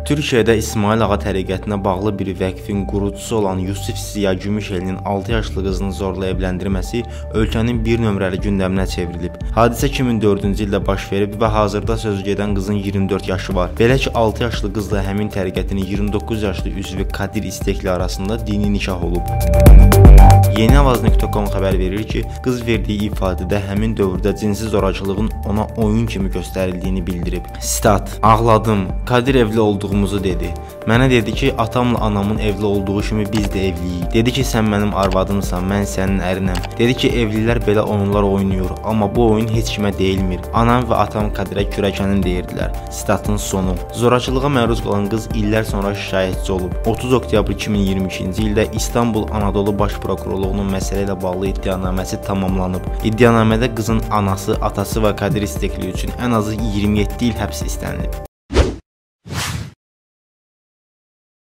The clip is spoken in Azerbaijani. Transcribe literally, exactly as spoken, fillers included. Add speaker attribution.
Speaker 1: Türkiyədə İsmail Ağa təriqətinə bağlı bir vəqfin qurucusu olan Yusif Ziya Gümüşelinin altı yaşlı qızını zorla evləndirməsi ölkənin bir nömrəli gündəminə çevrilib. Hadisə iki min dördüncü ildə baş verib və hazırda sözü gedən qızın iyirmi dörd yaşı var. Belə ki, altı yaşlı qızla həmin təriqətin iyirmi doqquz yaşlı üzvü Kadir İstekli arasında dini nikah olub. Yeniavaz nöqtə com xəbər verir ki, qız verdiyi ifadədə həmin dövrdə cinsi zorakılığın ona oyun kimi göstərildiyini bildirib. Sitat: "Ağladım. Kadir evli olduğumuzu dedi. Mənə dedi ki, atamla anamın evli olduğu kimi biz də evliyik. Dedi ki, sən mənim arvadımsan, mən sənin ərinəm. Dedi ki, evlilər belə oyunlar oynayır, amma bu oyun heç kimə deyilmir. Anam və atam Kadirə kürəkənin deyirdilər." Statın sonu. Zorakılığa məruz qalan qız illər sonra şikayətçi olub. otuz oktyabr iki min iyirmi ikinci ildə İstanbul Anadolu Baş Prokurorluğunun məsələ ilə bağlı iddianaməsi tamamlanıb. İddianamədə qızın anası, atası və Kadir İstekli üçün ən azı iyirmi yeddi il həbs istənilib.